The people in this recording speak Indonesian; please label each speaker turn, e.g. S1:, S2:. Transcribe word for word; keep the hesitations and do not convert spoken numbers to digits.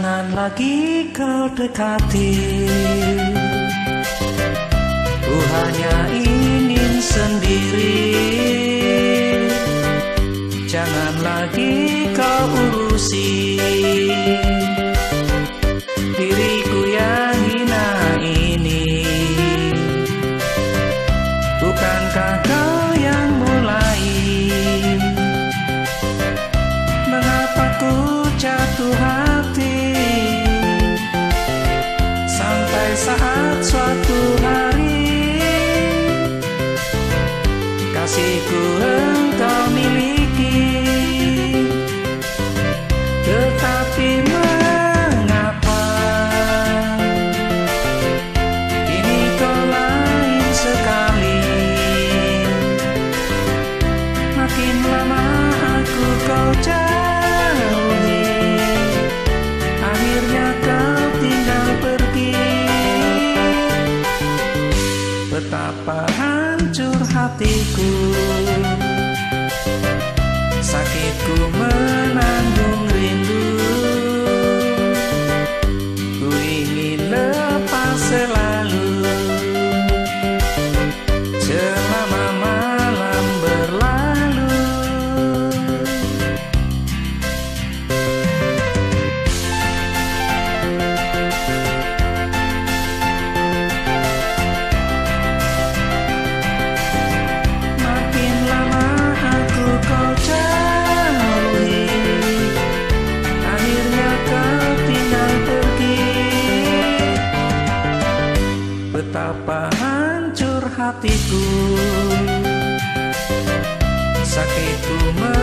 S1: Jangan lagi kau dekati, ku hanya ingin sendiri. Jangan lagi kau urusi diriku yang hina ini. Bukankah kau yang mulai? Mengapa ku jatuh hati sampai saat suatu hari kasihku engkau miliki. Tetapi mengapa kini kau lain sekali? Makin lama aku kau jauhi, akhirnya kau tinggal pergi. Betapa hancur hatiku, sakitku menanggung rindu. Ku ingin lepas selalu selama malam berlalu. Makin lama aku kau jauhi, akhirnya kau tinggal pergi. Betapa hancur hatiku, sakitku